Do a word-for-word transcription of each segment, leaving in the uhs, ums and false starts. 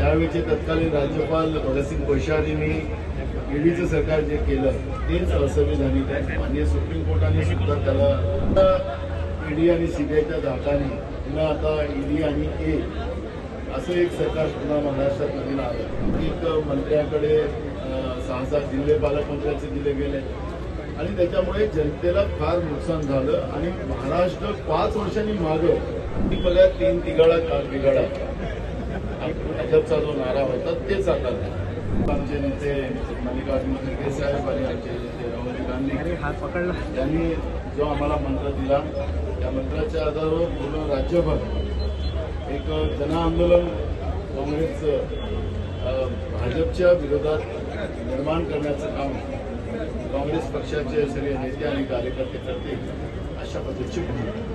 त्यावेळेचे तत्कालीन राज्यपाल भगतसिंग कोश्यारींनी ईडीचं सरकार जे केलं तेच असंविधानिक आहे. माननीय सुप्रीम कोर्टाने सुद्धा त्याला ईडी आणि सीबीआयच्या धाकाने पुन्हा आता ईडी आणि ए असं एक सरकार पुन्हा महाराष्ट्रात नवीन आलं. एक मंत्र्याकडे सहा सात जिल्हे पालकमंत्र्याचे दिले गेले आणि त्याच्यामुळे जनतेला फार नुकसान झालं आणि महाराष्ट्र पाच वर्षांनी मागं ती बघा तीन तिघाडा काल बिघाडा भाजपचा जो नारा होता तेच आता आमचे नेते मल्लिकार्जुन खरगे साहेब आणि आमचे नेते राहुल गांधी यांनी जो आम्हाला मंत्र दिला त्या मंत्राच्या आधारावर पूर्ण राज्यभर एक जनआंदोलन काँग्रेसचं भाजपच्या विरोधात निर्माण करण्याचं काम काँग्रेस पक्षाचे सगळे नेते आणि कार्यकर्ते करतील अशा पद्धतीची भूमिका.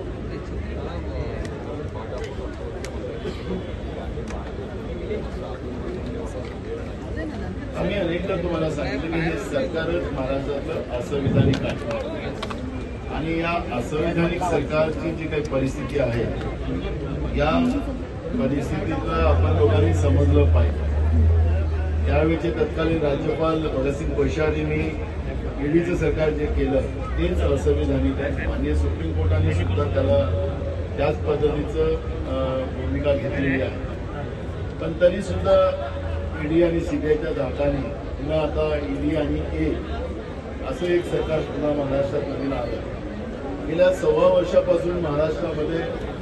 आम्ही अनेकदा तुम्हाला सांगितलं की हे सरकारच महाराष्ट्रातलं असंविधानिक आहे आणि या असंविधानिक सरकारची जी काही परिस्थिती आहे या परिस्थितीला आपण लोकांनी समजलं पाहिजे. त्यावेळेचे तत्कालीन राज्यपाल भगतसिंग कोश्यारींनी ईडीचं सरकार जे केलं तेच असंविधानिक आहे. माननीय सुप्रीम कोर्टाने सुद्धा त्याला त्याच पद्धतीचं भूमिका घेतलेली आहे. पण तरी सुद्धा ईडी आणि सीबीआयच्या धाकाने पुन्हा आता ईडी आणि ए असं एक सरकार पुन्हा महाराष्ट्रात नवीन आलं. गेल्या सव्वा वर्षापासून महाराष्ट्रामध्ये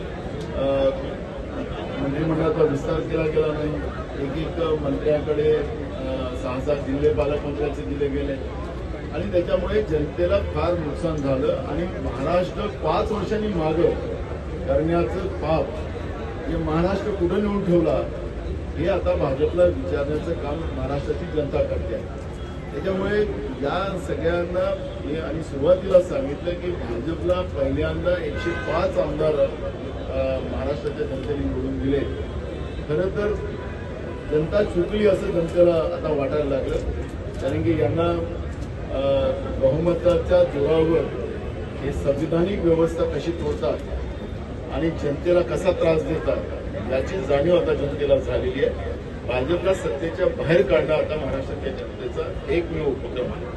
मंत्रिमंडळाचा विस्तार केला गेला नाही. एक एक मंत्र्याकडे सहा सात जिल्हे पालकमंत्र्याचे दिले गेले आणि त्याच्यामुळे जनतेला फार नुकसान झालं आणि महाराष्ट्र पाच वर्षांनी मागं करण्याचं पाप हे महाराष्ट्र कुठं नेऊन ठेवला हे आता भाजपला विचारण्याचं काम महाराष्ट्राची जनता करते आहे. त्याच्यामुळे या सगळ्यांना हे आणि सुरुवातीला सांगितलं की भाजपला पहिल्यांदा एकशे पाच आमदार महाराष्ट्राच्या जनतेने निवडून दिले. खरं तर जनता चुकली असं जनतेला आता वाटायला लागलं, कारण की यांना बहुमताच्या जोरावर हे संविधानिक व्यवस्था कशी तोडतात आणि जनतेला कसा त्रास देतात याची जाणीव आता जनतेला झालेली आहे. भाजपला सत्तेच्या बाहेर काढणं आता महाराष्ट्राच्या जनतेचा एकमेव उपक्रम आहे.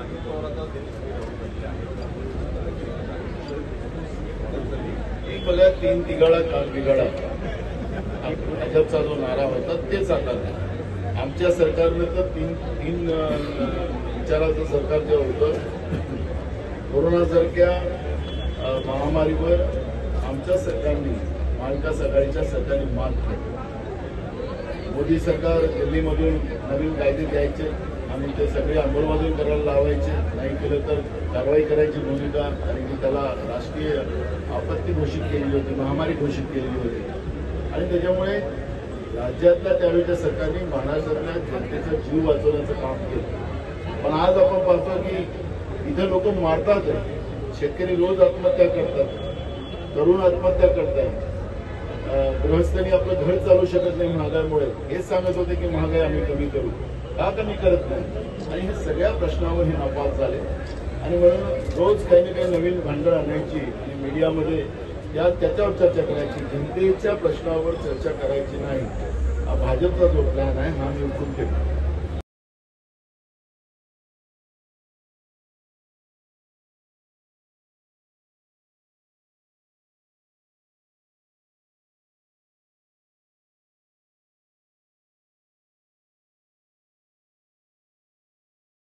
एक बघा तीन तिघाडा काल बिघाडा भाजपचा जो नारा होता तेच आता आमच्या सरकारनं तर तीन तीन विचाराचं सरकार जे होतं कोरोनासारख्या महामारीवर आमच्या सरकारने महाविकास आघाडीच्या सरकारने मात केली. मोदी सरकार दिल्लीमधून नवीन कायदे द्यायचे आणि ते सगळे अंमलबजावणी करायला लावायचे, नाही केलं तर कारवाई करायची भूमिका आणि की त्याला राष्ट्रीय आपत्ती घोषित केलेली होती, महामारी घोषित केलेली होती आणि त्याच्यामुळे राज्यातल्या त्यावेळेच्या सरकारने महाराष्ट्रातल्या जनतेचा जीव वाचवण्याचं काम केलं. पण आज आपण पाहतो की इथे लोक मारतात, शेतकरी रोज आत्महत्या करतात, तरुण आत्महत्या करतात, गृहस्थांनी आपलं घर चालू शकत नाही महागाईमुळे. हेच सांगत होते की महागाई आम्ही कमी करू, का कमी करत नाही आणि हे सगळ्या प्रश्नावर हे नापास झाले आणि म्हणून रोज काही ना काही नवीन भांडण आणायची आणि मीडियामध्ये या त्याच्यावर चर्चा करायची, जनतेच्या प्रश्नावर चर्चा करायची नाही. हा भाजपचा जो प्लॅन आहे हा मी उठून ठेवतो.